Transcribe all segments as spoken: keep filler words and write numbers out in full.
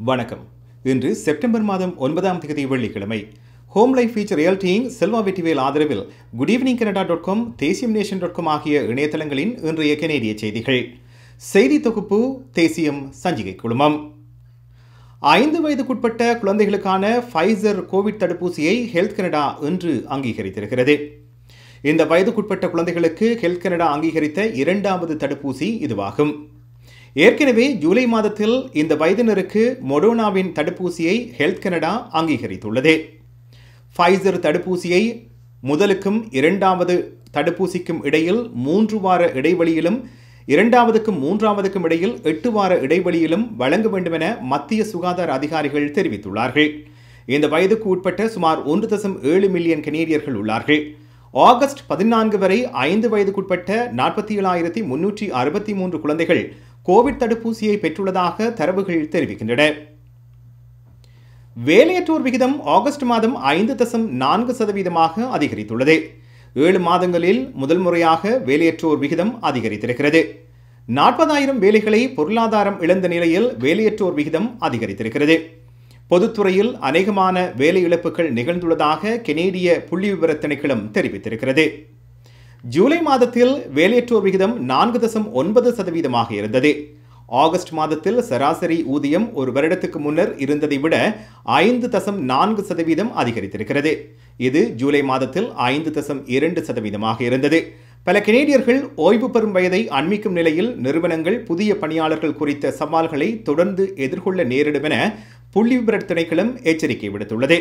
வணக்கம். இன்று செப்டம்பர் மாதம் ஒன்பதாம் தேதி வெள்ளிக்கிழமை. ஹோம் லைஃப் ஃபீச்சர் ரியாலிட்டியின் செல்வா வெற்றிவேல் ஆதரவில் good evening Canada dot com Thesiyam nation dot com ஆகிய இணையதளங்களின் இன்றைய கனேடிய செய்திகள். செய்தி தொகுப்பு தேசியம் சஞ்சிகை குழுமம். ஐந்து வயதுக்குட்பட்ட குழந்தைகளுக்கான ஃபைசர் கோவிட் தடுப்பூசியை ஹெல்த் கனடா இன்று அங்கீகரித்திருக்கிறது. இந்த வயதுக்குட்பட்ட குழந்தைகளுக்கு ஹெல்த் கனடா அங்கீகரித்த இரண்டாவது தடுப்பூசி இதுவாகும். ஏற்கனவே ஜூலை மாதத்தில் இந்த வயதினருக்கு மொடோனாவின் தடுப்பூசியை ஹெல்த் கனடா அங்கீகரித்துள்ளது. ஃபைசர் தடுப்பூசியை முதலுக்கும் இரண்டாவது தடுப்பூசிக்கும் இடையில் மூன்று வார இடைவெளியிலும் இரண்டாவதுக்கும் மூன்றாவதுக்கும் இடையில் எட்டு வார இடைவெளியிலும் வழங்க வேண்டும் என மத்திய சுகாதார அதிகாரிகள் தெரிவித்துள்ளார்கள். இந்த வயதுக்கு உட்பட்ட சுமார் ஒன்று தசம் ஏழு மில்லியன் கனேடியர்கள் உள்ளார்கள். ஆகஸ்ட் பதினான்கு வரை ஐந்து வயதுக்குட்பட்ட நாற்பத்தி ஏழாயிரத்தி முன்னூற்றி அறுபத்தி மூன்று குழந்தைகள் கோவிட் தடுப்பூசியை பெற்றுள்ளதாக தரவுகள் தெரிவிக்கின்றன. வேலையற்றோர் விகிதம் ஆகஸ்ட் மாதம் ஐந்து தசம் நான்கு சதவீதமாக அதிகரித்துள்ளது. ஏழு மாதங்களில் முதல் முறையாக வேலையற்றோர் விகிதம் அதிகரித்திருக்கிறது. நாற்பதாயிரம் வேலைகளை பொருளாதாரம் இழந்த நிலையில் வேலையற்றோர் விகிதம் அதிகரித்திருக்கிறது. பொதுத்துறையில் அநேகமான வேலை இழப்புகள் நிகழ்ந்துள்ளதாக கனேடிய புள்ளி விவர திணைக்களம் தெரிவித்திருக்கிறது. ஜூலை மாதத்தில் வேலையற்றோர் விகிதம் நான்கு தசம் ஒன்பது சதவீதமாக இருந்தது. ஆகஸ்ட் மாதத்தில் சராசரி ஊதியம் ஒரு வருடத்துக்கு முன்னர் இருந்ததை விட ஐந்து தசம் நான்கு சதவீதம் அதிகரித்திருக்கிறது. இது ஜூலை மாதத்தில் ஐந்து தசம் இரண்டு சதவீதமாக இருந்தது. பல கனேடியர்கள் ஓய்வு பெறும் வயதை அண்மிக்கும் நிலையில் நிறுவனங்கள் புதிய பணியாளர்கள் குறித்த சவால்களை தொடர்ந்து எதிர்கொள்ள நேரிடும் என புள்ளி விவர திணைக்களம் எச்சரிக்கை விடுத்துள்ளது.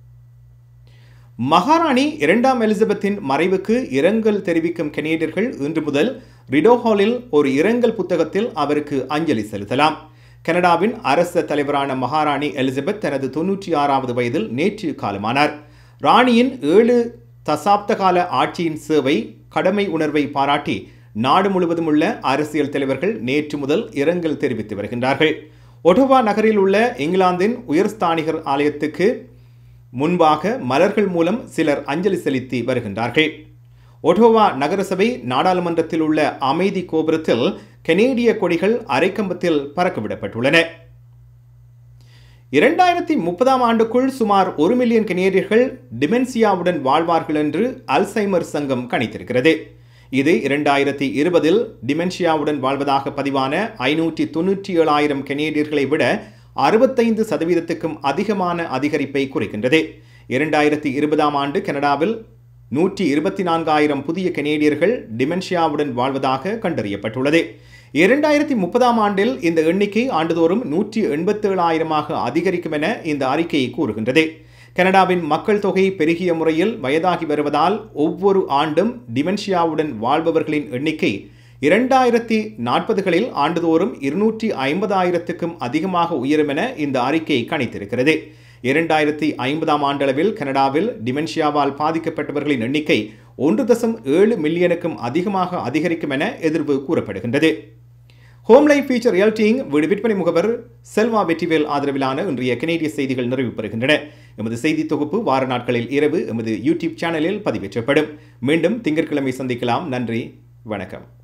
மகாராணி இரண்டாம் எலிசபெத்தின் மறைவுக்கு இரங்கல் தெரிவிக்கும் கனேடியர்கள் இன்று முதல் ரிடோ ஹாலில் ஒரு இரங்கல் புத்தகத்தில் அவருக்கு அஞ்சலி செலுத்தலாம். கனடாவின் அரச தலைவரான மகாராணி எலிசபெத் தனது தொன்னூற்றி ஆறாவது வயதில் நேற்று காலமானார். ராணியின் ஏழு தசாப்த கால ஆட்சியின் சேவை கடமை உணர்வை பாராட்டி நாடு முழுவதும் உள்ள அரசியல் தலைவர்கள் நேற்று முதல் இரங்கல் தெரிவித்து வருகின்றார்கள். ஒட்டோவா நகரில் உள்ள இங்கிலாந்தின் உயர்ஸ்தானிகர் ஆலயத்துக்கு முன்பாக மலர்கள் மூலம் சிலர் அஞ்சலி செலுத்தி வருகின்றார்கள். ஒட்டோவா நகரசபை நாடாளுமன்றத்தில் உள்ள அமைதி கோபுரத்தில் கனேடிய கொடிகள் அரைக்கம்பத்தில் பறக்கவிடப்பட்டுள்ளன. இரண்டாயிரத்தி முப்பதாம் ஆண்டுக்குள் சுமார் ஒரு மில்லியன் கனேடியர்கள் டிமென்சியாவுடன் வாழ்வார்கள் என்று அல்சைமர் சங்கம் கணித்திருக்கிறது. இது இரண்டாயிரத்தி இருபதில் டிமென்ஷியாவுடன் வாழ்வதாக பதிவான ஐநூற்றி தொன்னூற்றி ஏழாயிரம் கனேடியர்களை விட அறுபத்தைந்து சதவீதத்துக்கும் அதிகமான அதிகரிப்பை குறிக்கின்றது. இரண்டாயிரத்தி இருபதாம் ஆண்டு கனடாவில் நூற்றி இருபத்தி நான்காயிரம் புதிய கனேடியர்கள் டிமென்ஷியாவுடன் வாழ்வதாக கண்டறியப்பட்டுள்ளது. இரண்டாயிரத்தி முப்பதாம் ஆண்டில் இந்த எண்ணிக்கை ஆண்டுதோறும் நூற்றி எண்பத்தி ஏழாயிரமாக அதிகரிக்கும் என இந்த அறிக்கை கூறுகின்றது. கனடாவின் மக்கள் தொகை பெருகிய முறையில் வயதாகி வருவதால் ஒவ்வொரு ஆண்டும் டிமென்ஷியாவுடன் வாழ்பவர்களின் எண்ணிக்கை இரண்டாயிரத்தி நாற்பதுகளில் ஆண்டுதோறும் இருநூற்றி ஐம்பதாயிரத்துக்கும் அதிகமாக உயரும் என இந்த அறிக்கை கணித்திருக்கிறது. இரண்டாயிரத்தி ஐம்பதாம் ஆண்டளவில் கனடாவில் டிமென்ஷியாவால் பாதிக்கப்பட்டவர்களின் எண்ணிக்கை ஒன்று தசம் ஏழு மில்லியனுக்கும் அதிகமாக அதிகரிக்கும் என எதிர்வு கூறப்படுகின்றது. ஹோம் லைஃப் ஃபீச்சர் ரியாலிட்டியின் வீடு விற்பனை முகவர் செல்வா வெற்றிவேல் ஆதரவிலான இன்றைய கனேடிய செய்திகள் நிறைவு பெறுகின்றன. எமது செய்தி தொகுப்பு வார நாட்களில் இரவு எமது யூடியூப் சேனலில் பதிவேற்றப்படும். மீண்டும் திங்கட்கிழமை சந்திக்கலாம். நன்றி, வணக்கம்.